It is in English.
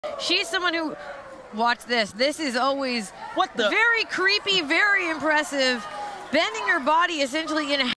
She's someone who, watch this. This is always what the? Very creepy, very impressive. Bending her body essentially in